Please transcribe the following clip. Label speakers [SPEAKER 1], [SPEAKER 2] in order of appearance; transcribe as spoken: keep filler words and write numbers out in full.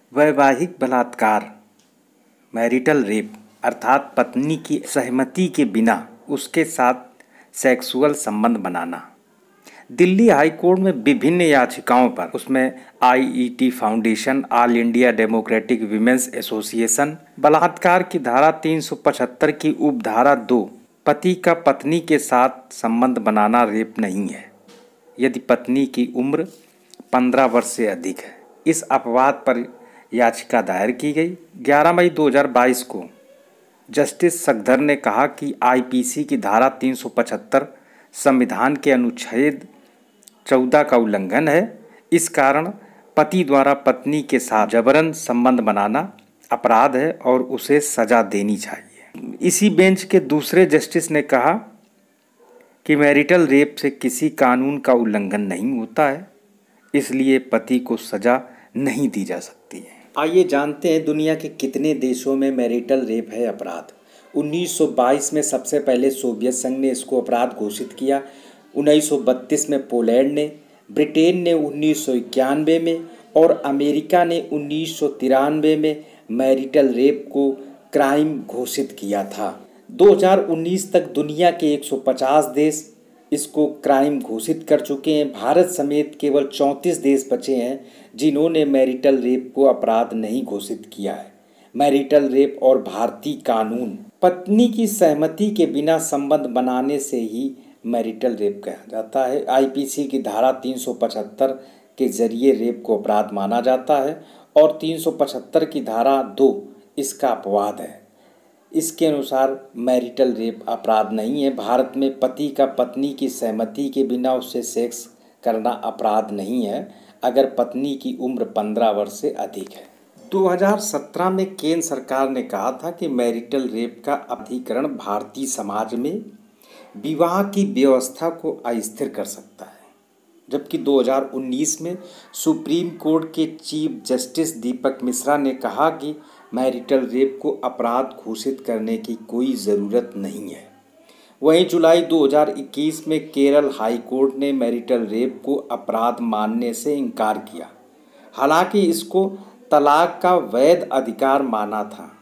[SPEAKER 1] वैवाहिक बलात्कार, marital rape अर्थात पत्नी की सहमति के बिना उसके साथ सेक्सुअल संबंध बनाना। दिल्ली हाई कोर्ट में विभिन्न याचिकाओं पर, उसमें IET foundation, all India democratic women's association, बलात्कार की धारा तीन सौ पचहत्तर की उपधारा दो, पति का पत्नी के साथ संबंध बनाना रेप नहीं है यदि पत्नी की उम्र पंद्रह वर्ष से अधिक है। इस अपवाद पर याचिका दायर की गई। ग्यारह मई दो हज़ार बाईस को जस्टिस सखधर ने कहा कि आईपीसी की धारा तीन सौ पचहत्तर संविधान के अनुच्छेद चौदह का उल्लंघन है। इस कारण पति द्वारा पत्नी के साथ जबरन संबंध बनाना अपराध है और उसे सजा देनी चाहिए। इसी बेंच के दूसरे जस्टिस ने कहा कि मैरिटल रेप से किसी कानून का उल्लंघन नहीं होता है, इसलिए पति को सजा नहीं दी जा सकती है। आइए जानते हैं दुनिया के कितने देशों में मैरिटल रेप है अपराध। उन्नीस सौ बाईस में सबसे पहले सोवियत संघ ने इसको अपराध घोषित किया। उन्नीस सौ बत्तीस में पोलैंड ने, ब्रिटेन ने उन्नीस सौ इक्यानवे में और अमेरिका ने उन्नीस सौ तिरानवे में मैरिटल रेप को क्राइम घोषित किया था। दो हज़ार उन्नीस तक दुनिया के एक सौ पचास देश इसको क्राइम घोषित कर चुके हैं। भारत समेत केवल चौंतीस देश बचे हैं जिन्होंने मैरिटल रेप को अपराध नहीं घोषित किया है। मैरिटल रेप और भारतीय कानून, पत्नी की सहमति के बिना संबंध बनाने से ही मैरिटल रेप कहा जाता है। आईपीसी की धारा तीन सौ पचहत्तर के जरिए रेप को अपराध माना जाता है और तीन सौ पचहत्तर की धारा दो इसका अपवाद है। इसके अनुसार मैरिटल रेप अपराध नहीं है। भारत में पति का पत्नी की सहमति के बिना उससे सेक्स करना अपराध नहीं है अगर पत्नी की उम्र पंद्रह वर्ष से अधिक है। दो हज़ार सत्रह में केंद्र सरकार ने कहा था कि मैरिटल रेप का अधिकरण भारतीय समाज में विवाह की व्यवस्था को अस्थिर कर सकता है, जबकि दो हज़ार उन्नीस में सुप्रीम कोर्ट के चीफ जस्टिस दीपक मिश्रा ने कहा कि मैरिटल रेप को अपराध घोषित करने की कोई ज़रूरत नहीं है। वहीं जुलाई दो हज़ार इक्कीस में केरल हाई कोर्ट ने मैरिटल रेप को अपराध मानने से इनकार किया, हालांकि इसको तलाक का वैध अधिकार माना था।